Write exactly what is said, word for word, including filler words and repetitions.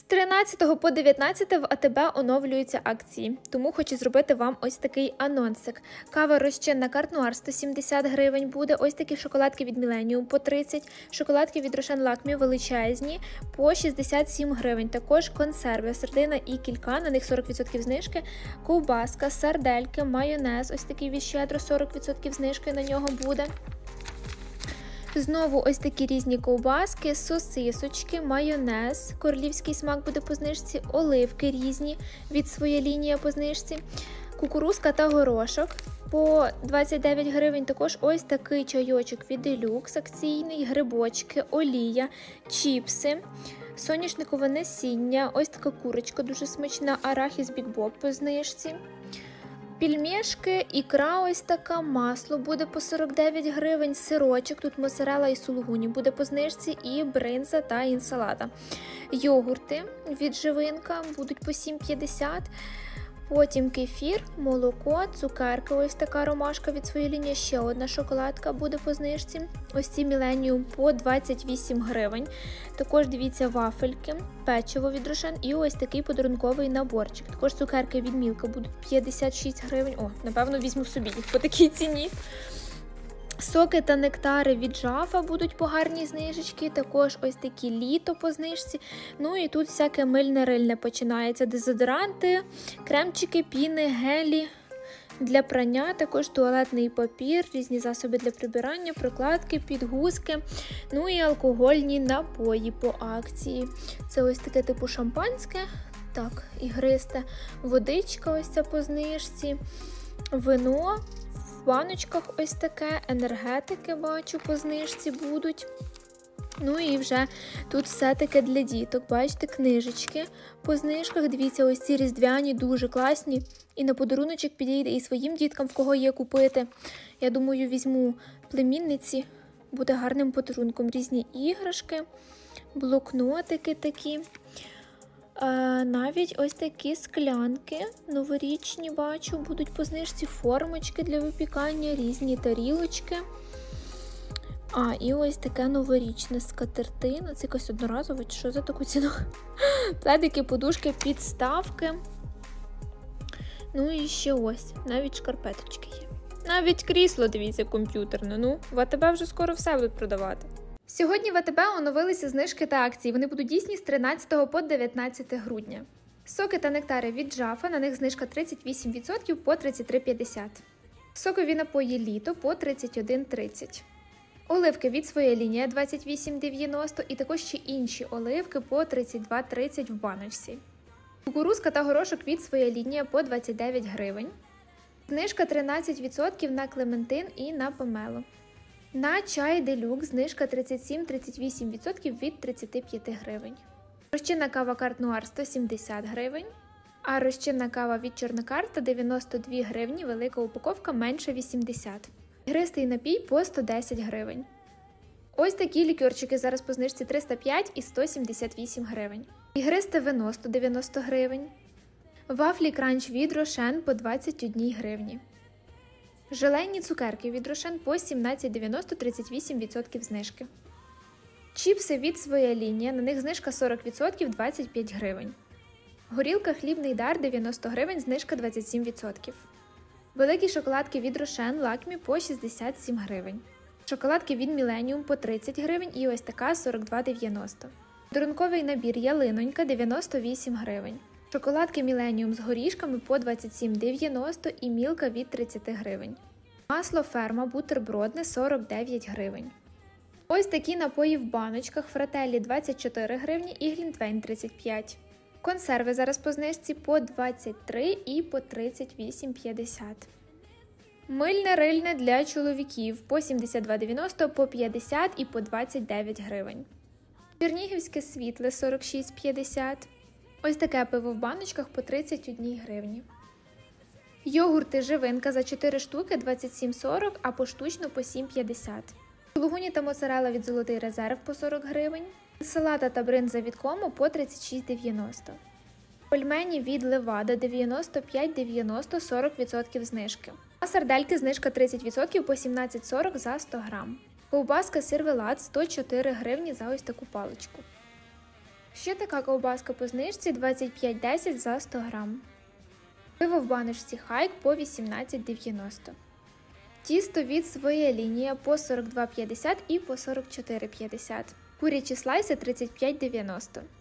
тринадцятого по дев'ятнадцяте в АТБ оновлюються акції, тому хочу зробити вам ось такий анонсик. Кава розчинна Карт Нуар сто сімдесят гривень буде, ось такі шоколадки від Millennium по тридцять, шоколадки від Рошен Лакмі величезні по шістдесят сім гривень, також консерви, сардина і кілька, на них сорок відсотків знижки, ковбаска, сардельки, майонез, ось такий від Щедро, сорок відсотків знижки на нього буде. Знову ось такі різні ковбаски, сосисочки, майонез, королівський смак буде по знижці, оливки різні від Своя лінія по знижці, кукурузка та горошок по двадцять дев'ять гривень, також ось такий чайочок від Делюкс акційний, грибочки, олія, чіпси, соняшникове насіння, ось така курочка дуже смачна, арахіс Big Bob по знижці. Пельмешки, ікра ось така, масло буде по сорок дев'ять гривень, сирочок, тут моцарелла і сулугуні буде по знижці, і бринза та інсалата. Йогурти від Живинка будуть по сім п'ятдесят, потім кефір, молоко, цукерки, ось така ромашка від Своя лінія, ще одна шоколадка буде по знижці. Ось ці Millennium по двадцять вісім гривень. Також дивіться вафельки, печиво від Рошен і ось такий подарунковий наборчик. Також цукерки від Мілка будуть п'ятдесят шість гривень. О, напевно, візьму собі їх по такій ціні. Соки та нектари від Жафа будуть по гарній знижечці, також ось такі літо по знижці. Ну і тут всяке мильне-рильне починається. Дезодоранти, кремчики, піни, гелі для прання, також туалетний папір, різні засоби для прибирання, прокладки, підгузки, ну і алкогольні напої по акції. Це ось таке типу шампанське, так, ігристе, водичка ось ця по знижці, вино. В баночках ось таке, енергетики, бачу, по знижці будуть. Ну і вже тут все таке для діток. Бачите, книжечки по знижках. Дивіться, ось ці різдвяні, дуже класні. І на подаруночок підійде і своїм діткам, в кого є купити. Я думаю, візьму племінниці, буде гарним подарунком. Різні іграшки, блокнотики такі. А, навіть ось такі склянки новорічні, бачу, будуть по знижці, формочки для випікання, різні тарілочки. А, і ось таке новорічне скатертина, це якась одноразова, чи що за таку ціну? Пледики, подушки, підставки. Ну і ще ось, навіть шкарпеточки є. Навіть крісло, дивіться, комп'ютерне, ну, в АТБ вже скоро все будуть продавати. Сьогодні в АТБ оновилися знижки та акції. Вони будуть дійсні з тринадцятого по дев'ятнадцяте грудня. Соки та нектари від Жафа, на них знижка тридцять вісім відсотків по тридцять три п'ятдесят. Сокові напої літо по тридцять один тридцять. Оливки від Своя лінія двадцять вісім дев'яносто і також ще інші оливки по тридцять два тридцять в баночці. Кукурузка та горошок від Своя лінія по двадцять дев'ять гривень. Знижка тринадцять відсотків на клементин і на помело. На чай Делюкс знижка тридцять сім тридцять вісім відсотків від тридцять п'ять гривень. Розчинна кава Карт Нуар сто сімдесят гривень, а розчинна кава від Чорнокарта дев'яносто дві гривні, велика упаковка менше вісімдесят. Ігристий напій по сто десять гривень. Ось такі лікерчики зараз по знижці триста п'ять і сто сімдесят вісім гривень. Ігристе вино сто дев'яносто гривень. Вафлі кранч від Рошен по двадцять одна гривні. Желейні цукерки від Рошен по сімнадцять дев'яносто, тридцять вісім відсотків знижки. Чіпси від Своя лінія, на них знижка сорок відсотків, двадцять п'ять гривень. Горілка хлібний дар дев'яносто гривень, знижка двадцять сім відсотків. Великі шоколадки від Рошен Лакмі по шістдесят сім гривень. Шоколадки від Millennium по тридцять гривень і ось така сорок два дев'яносто. Подарунковий набір ялинонька дев'яносто вісім гривень. Шоколадки Millennium з горішками по двадцять сім дев'яносто і мілка від тридцять гривень. Масло Ферма бутербродне сорок дев'ять гривень. Ось такі напої в баночках Фрателлі двадцять чотири гривні і Глінтвейн тридцять п'ять. Консерви зараз по знижці по двадцять три і по тридцять вісім п'ятдесят. Мильне рильне для чоловіків по сімдесят два дев'яносто, по п'ятдесят і по двадцять дев'ять гривень. Чернігівське світле сорок шість п'ятдесят. Ось таке пиво в баночках по тридцять одна гривні. Йогурти Живинка за чотири штуки двадцять сім сорок, а поштучно по сім п'ятдесят. Сулугуні та моцарелла від Золотий резерв по сорок гривень. Салата та бринза від Кому по тридцять шість дев'яносто. Пельмені від Левада дев'яносто п'ять дев'яносто, сорок відсотків знижки. А сардельки знижка тридцять відсотків по сімнадцять сорок за сто грам. Ковбаска Сервелат сто чотири гривні за ось таку паличку. Ще така ковбаска по знижці двадцять п'ять десять за сто грам. Пиво в баночці Хайк по вісімнадцять дев'яносто. Тісто від своя лінія по сорок два п'ятдесят і по сорок чотири п'ятдесят. Курячі слайси тридцять п'ять дев'яносто.